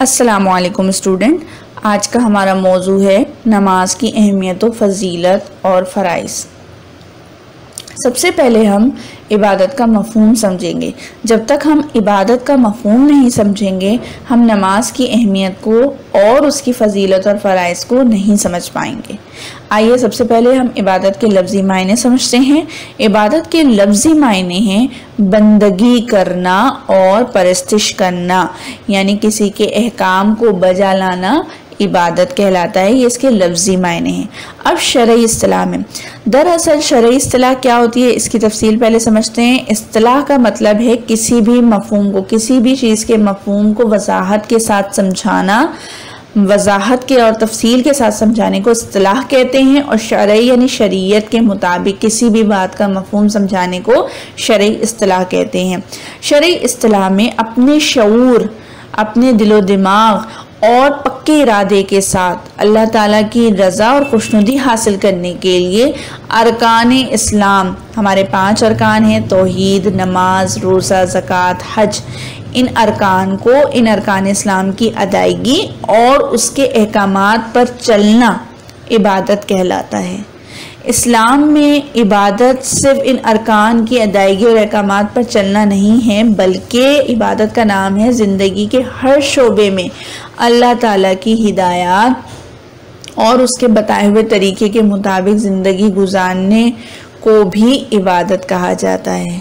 अस्सलामुअलैकुम स्टूडेंट। आज का हमारा मौजू है नमाज की अहमियत व फजीलत और फ़राइज़। सबसे पहले हम इबादत का मफ़हूम समझेंगे। जब तक हम इबादत का मफ़हूम नहीं समझेंगे हम नमाज की अहमियत को और उसकी फजीलत और फ़राइज़ को नहीं समझ पाएंगे। आइए सबसे पहले हम इबादत के लफ्ज़ी मायने समझते हैं। इबादत के लफ्ज़ी मायने हैं बंदगी करना और परस्तिश करना, यानी किसी के अहकाम को बजा लाना इबादत कहलाता है। ये इसके लफ्ज़ी मायने हैं। अब शरई इस्तिलाह में, दरअसल शरई इस्तिलाह क्या होती है इसकी तफसील पहले समझते हैं। इस्तिलाह का मतलब है किसी भी मफ़हूम को, किसी भी चीज़ के मफ़हूम को वजाहत के साथ समझाना, वजाहत के और तफसील के साथ समझाने को इस्तिलाह कहते हैं। और शरई यानी शरीयत के मुताबिक किसी भी बात का मफ़हूम समझाने को शरई इस्तिलाह कहते हैं। शरई इस्तिलाह में अपने शऊर, अपने दिलो दिमाग और पक्के इरादे के साथ अल्लाह ताला की रज़ा और खुशनुदी हासिल करने के लिए अरकान इस्लाम, हमारे 5 अरकान हैं, तौहीद, नमाज, रोज़ा, ज़कात, हज, इन अरकान इस्लाम की अदायगी और उसके अहकामात पर चलना इबादत कहलाता है। इस्लाम में इबादत सिर्फ इन अरकान की अदायगी और अहकामात पर चलना नहीं है, बल्कि इबादत का नाम है ज़िंदगी के हर शोबे में अल्लाह ताला की हिदायत और उसके बताए हुए तरीके के मुताबिक ज़िंदगी गुजारने को भी इबादत कहा जाता है।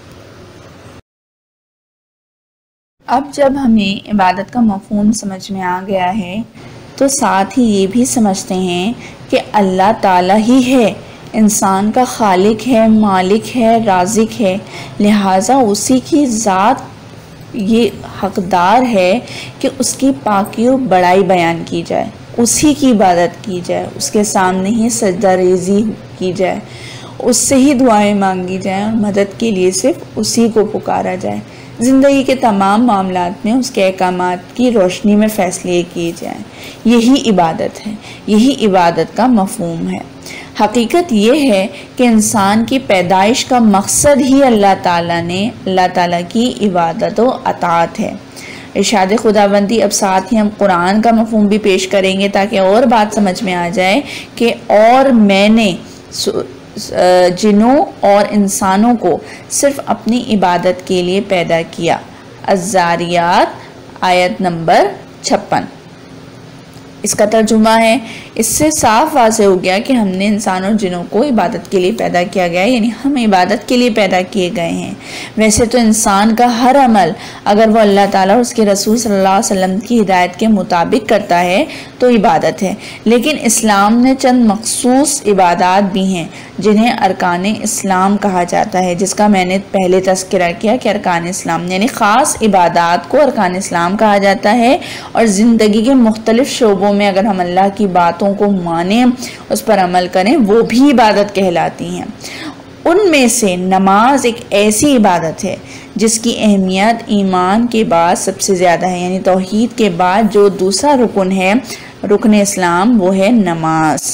अब जब हमें इबादत का मफ़हूम समझ में आ गया है तो साथ ही ये भी समझते हैं कि अल्लाह ताला ही है, इंसान का खालिक है, मालिक है, राज़िक है, लिहाजा उसी की ज़ात ये हकदार है कि उसकी पाकी और बड़ाई बयान की जाए, उसी की इबादत की जाए, उसके सामने ही सजदा रेज़ी की जाए, उससे ही दुआएं मांगी जाएं और मदद के लिए सिर्फ उसी को पुकारा जाए। ज़िंदगी के तमाम मामलात में उसके अहकामात की रोशनी में फ़ैसले किए जाएं। यही इबादत है, यही इबादत का मफ़हूम है। हकीकत ये है कि इंसान की पैदाइश का मकसद ही अल्लाह ताला की इबादत व अताअत है। इरशाद खुदाबंदी। अब साथ ही हम कुरान का मफ़हूम भी पेश करेंगे ताकि और बात समझ में आ जाए कि और मैंने जिन्नों और इंसानों को सिर्फ अपनी इबादत के लिए पैदा किया। अज़्ज़ारियात आयत नंबर 56। इसका तर्जुमा है, इससे साफ वाज़ेह हो गया कि हमने इंसान और जिन्नों को इबादत के लिए पैदा किया गया है, यानी हम इबादत के लिए पैदा किए गए हैं। वैसे तो इंसान का हर अमल अगर वो अल्लाह ताला और उसके रसूल सल्लल्लाहु अलैहि वसल्लम की हिदायत के मुताबिक करता है तो इबादत है, लेकिन इस्लाम ने चंद मखसूस इबादात भी हैं जिन्हें अरकान इस्लाम कहा जाता है, जिसका मैंने पहले तज़किरा किया कि अरकान इस्लाम यानी ख़ास इबादात को अरकान इस्लाम कहा जाता है। और ज़िंदगी के मुख्तलिफ़ शोबों में अगर हम अल्लाह की बातों को माने, उस पर अमल करें, वो भी इबादत कहलाती हैं। उनमें से नमाज एक ऐसी इबादत है जिसकी अहमियत ईमान के बाद सबसे ज़्यादा है, यानी तौहीद के बाद जो दूसरा रुकन है, रुकन इस्लाम, वो है नमाज।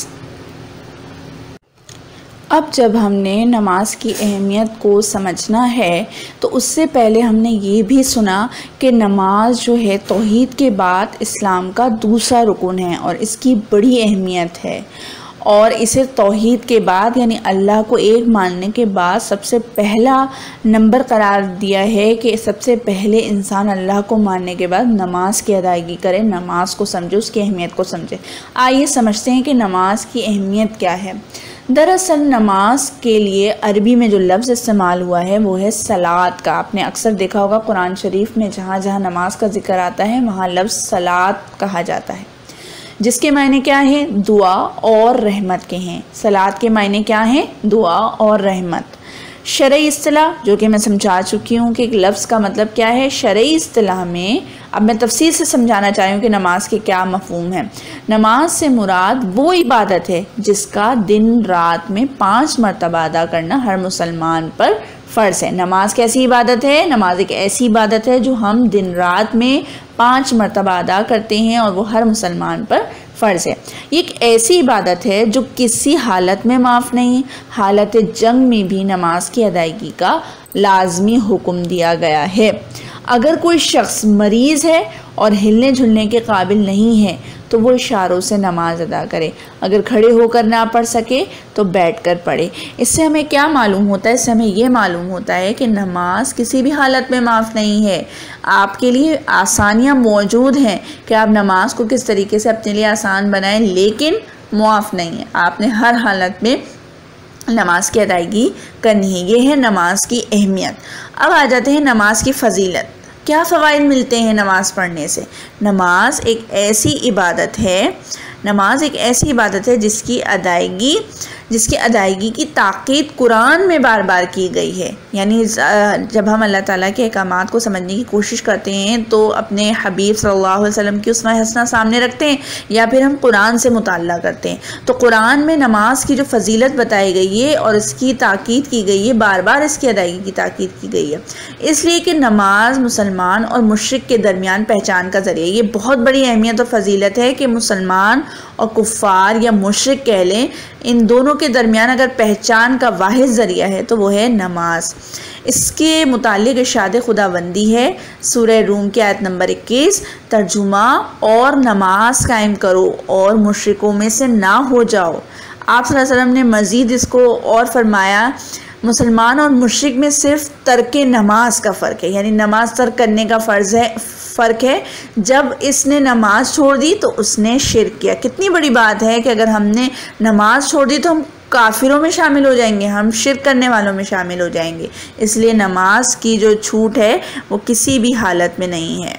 अब जब हमने नमाज की अहमियत को समझना है तो उससे पहले हमने ये भी सुना कि नमाज जो है तौहीद के बाद इस्लाम का दूसरा रुकन है और इसकी बड़ी अहमियत है। और इसे तौहीद के बाद यानी अल्लाह को एक मानने के बाद सबसे पहला नंबर करार दिया है कि सबसे पहले इंसान अल्लाह को मानने के बाद नमाज की अदायगी करे, नमाज को समझे, उसकी अहमियत को समझे। आइए समझते हैं कि नमाज की अहमियत क्या है। दरअसल नमाज के लिए अरबी में जो लफ्ज़ इस्तेमाल हुआ है वो है सलात का। आपने अक्सर देखा होगा कुरान शरीफ में जहाँ जहाँ नमाज का जिक्र आता है वहाँ लफ्ज़ सलात कहा जाता है, जिसके मायने क्या हैं? दुआ और रहमत के हैं। सलात के मायने क्या हैं? दुआ और रहमत। शरई इस्तिलाह, जो कि मैं समझा चुकी हूँ कि एक लफ्ज़ का मतलब क्या है। शरई इस्तिलाह में अब मैं तफसील से समझाना चाही हूँ कि नमाज के क्या मफ़हूम है। नमाज से मुराद वो इबादत है जिसका दिन रात में 5 मरतबा अदा करना हर मुसलमान पर फ़र्ज़ है। नमाज कैसी इबादत है? नमाज एक ऐसी इबादत है जो हम दिन रात में 5 मरतबा अदा करते हैं और वो हर मुसलमान पर फ़र्ज़ है। ये एक ऐसी इबादत है जो किसी हालत में माफ़ नहीं, हालत जंग में भी नमाज की अदायगी का लाजमी हुक्म दिया गया है। अगर कोई शख्स मरीज़ है और हिलने झुलने के काबिल नहीं है तो वो इशारों से नमाज अदा करे। अगर खड़े होकर ना पढ़ सके तो बैठकर पढ़े। इससे हमें क्या मालूम होता है? इससे हमें ये मालूम होता है कि नमाज किसी भी हालत में माफ़ नहीं है। आपके लिए आसानियाँ मौजूद हैं कि आप नमाज को किस तरीके से अपने लिए आसान बनाएं, लेकिन मुआफ़ नहीं है। आपने हर हालत में नमाज की अदायगी करनी है। ये है नमाज की अहमियत। अब आ जाते हैं नमाज की फ़जीलत। क्या फ़वाइद मिलते हैं नमाज़ पढ़ने से? नमाज एक ऐसी इबादत है जिसकी अदायगी की ताक़ीद कुरान में बार बार की गई है। यानी जब हम अल्लाह ताला के अहकामात को समझने की कोशिश करते हैं तो अपने हबीब सल्लल्लाहु अलैहि वसल्लम की उस्वा हसना सामने रखते हैं या फिर हम कुरान से मुताल्ला करते हैं, तो कुरान में नमाज की जो फजीलत बताई गई है और इसकी ताक़ीद की गई है, बार बार इसकी अदायगी की ताक़ीद की गई है, इसलिए कि नमाज मुसलमान और मुश्रिक के दरमियान पहचान का ज़रिया। ये बहुत बड़ी अहमियत और फजीलत है कि मुसलमान और कुफ़ार या मुश्रिक कह लें, इन दोनों के दरमियान अगर पहचान का वाहिद ज़रिया है तो वो है नमाज। इसके मुतालिक इरशाद खुदाबंदी है सूरह रूम की आयत नंबर 21, तर्जुमा और नमाज कायम करो और मुश्रिकों में से ना हो जाओ। आप सल्लल्लाहु अलैहि वसल्लम ने मज़ीद इसको और फरमाया, मुसलमान और मुश्रिक में सिर्फ तर्क नमाज का फ़र्क है, यानी नमाज तर्क करने का फ़र्क है। जब इसने नमाज छोड़ दी तो उसने शिर्क किया। कितनी बड़ी बात है कि अगर हमने नमाज छोड़ दी तो हम काफिरों में शामिल हो जाएंगे, हम शिर्क करने वालों में शामिल हो जाएंगे। इसलिए नमाज की जो छूट है वो किसी भी हालत में नहीं है।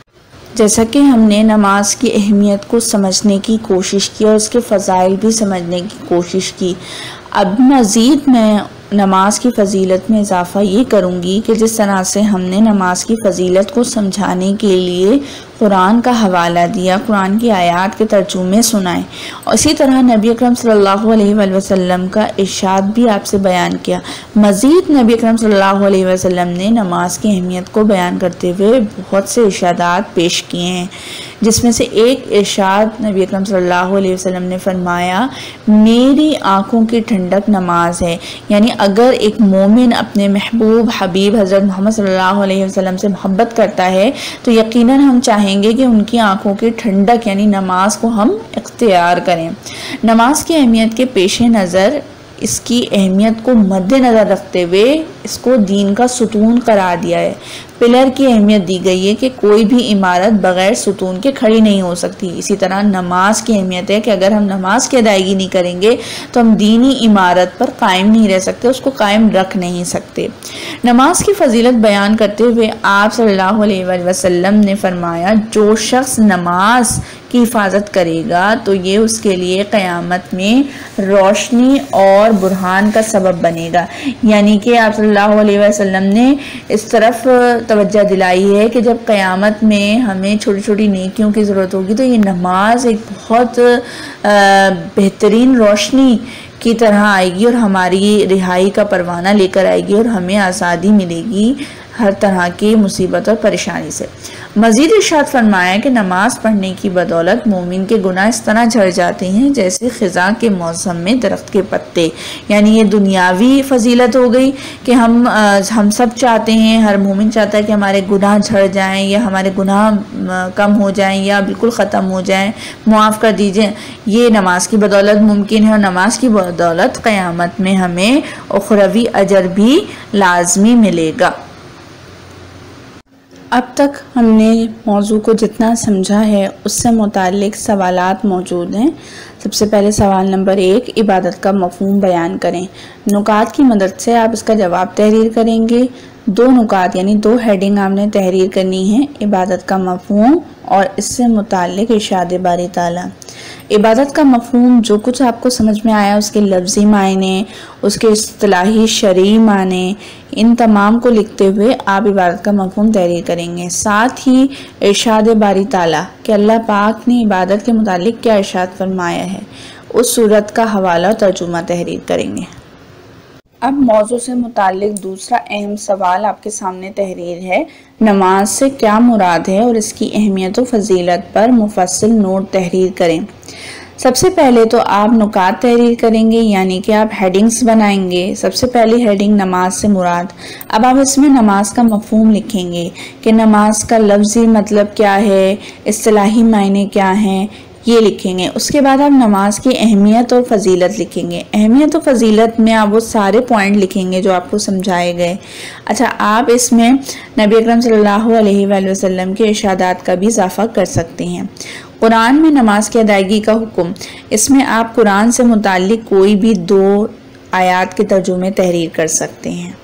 जैसा कि हमने नमाज की अहमियत को समझने की कोशिश की और उसके फ़ज़ाइल भी समझने की कोशिश की, अब मज़ीद मैं नमाज की फ़जीलत में इजाफ़ा ये करूँगी कि जिस तरह से हमने नमाज की फ़जीलत को समझाने के लिए कुरान का हवाला दिया, कुरान की आयत के तर्जुमे सुनाए, और इसी तरह नबी अकरम सल्लल्लाहु अलैहि वसल्लम का इरशाद भी आपसे बयान किया। मज़ीद नबी अकरम सल्लल्लाहु अलैहि वसल्लम ने नमाज की अहमियत को बयान करते हुए बहुत से इरशादात पेश किए हैं, जिसमें से एक इरशाद नबी अकरम सल्लल्लाहु अलैहि वसल्लम ने फरमाया, मेरी आँखों की ठंडक नमाज है। यानी अगर एक मोमिन अपने महबूब हबीब हज़रत मोहम्मद सल्लल्लाहु अलैहि वसल्लम से मोहब्बत करता है तो यकीनन हम चाहेंगे कि उनकी आँखों की ठंडक यानी नमाज को हम इख्तियार करें। नमाज की अहमियत के पेश नज़र, इसकी अहमियत को मद्देनज़र रखते हुए इसको दीन का सुतून करार दिया है। पिलर की अहमियत दी गई है कि कोई भी इमारत बग़ैर सुतून के खड़ी नहीं हो सकती। इसी तरह नमाज की अहमियत है कि अगर हम नमाज की अदायगी नहीं करेंगे तो हम दीनी इमारत पर कायम नहीं रह सकते, उसको कायम रख नहीं सकते। नमाज की फजीलत बयान करते हुए आप सल्लल्लाहु अलैहि वसल्लम ने फरमाया, जो शख्स नमाज की हिफाजत करेगा तो ये उसके लिए क़यामत में रोशनी और बुरहान का सबब बनेगा। यानी कि आप सल्लल्लाहु अलैहि वसल्लम ने इस तरफ तवज्जो दिलाई है कि जब क़यामत में हमें छोटी छोटी नेकियों की ज़रूरत होगी तो ये नमाज एक बहुत बेहतरीन रोशनी की तरह आएगी और हमारी रिहाई का परवाना लेकर आएगी और हमें आज़ादी मिलेगी हर तरह की मुसीबत और परेशानी से। मज़ीद इरशाद फरमाया कि नमाज पढ़ने की बदौलत मोमिन के गुनाह इस तरह झड़ जाते हैं जैसे ख़िज़ा के मौसम में दरख्त के पत्ते। यानी ये दुनियावी फजीलत हो गई कि हम सब चाहते हैं, हर मोमिन चाहता है कि हमारे गुनाह झड़ जाएं या हमारे गुनाह कम हो जाएं या बिल्कुल ख़त्म हो जाएं, मुआफ़ कर दीजिए। ये नमाज की बदौलत मुमकिन है और नमाज की बदौलत क़यामत में हमें उखरवी अजर भी लाजमी मिलेगा। अब तक हमने मौजू को जितना समझा है उससे मुतालिक सवालात मौजूद हैं। सबसे पहले सवाल नंबर 1, इबादत का मफ़हूम बयान करें। नुकात की मदद से आप इसका जवाब तहरीर करेंगे। 2 नुकात यानी 2 हेडिंग आपने तहरीर करनी है, इबादत का मफ़हूम और इससे मुतालिक इरशाद बारी ताला। इबादत का मफ़हूम जो कुछ आपको समझ में आया, उसके लफ्ज़ी मायने, उसके इस्तिलाही शरई माने, इन तमाम को लिखते हुए आप इबादत का मफ़हूम तहरीर करेंगे। साथ ही इरशाद बारी ताला कि अल्लाह पाक ने इबादत के मुतालिक क्या इरशाद फरमाया है, उस सूरत का हवाला और तर्जुमा तहरीर करेंगे। अब मौजू से मुतालिक दूसरा अहम सवाल आपके सामने तहरीर है, नमाज से क्या मुराद है और इसकी अहमियत व फजीलत पर मुफस्सिल नोट तहरीर करें। सबसे पहले तो आप नुकात तहरीर करेंगे, यानी कि आप हेडिंग्स बनाएंगे। सबसे पहली हेडिंग नमाज से मुराद। अब आप इसमें नमाज का मफहूम लिखेंगे कि नमाज का लफ्ज़ी मतलब क्या है, इस्तिलाही मायने क्या हैं, ये लिखेंगे। उसके बाद आप नमाज की अहमियत और फजीलत लिखेंगे। अहमियत और फजीलत में आप वो सारे पॉइंट लिखेंगे जो आपको समझाए गए। अच्छा, आप इसमें नबी अकरम सल्लल्लाहु अलैहि वसल्लम के इरशादात का भी इजाफा कर सकते हैं। कुरान में नमाज की अदायगी का हुक्म, इसमें आप कुरान से मुताल्लिक कोई भी 2 आयात के तर्जुमे तहरीर कर सकते हैं।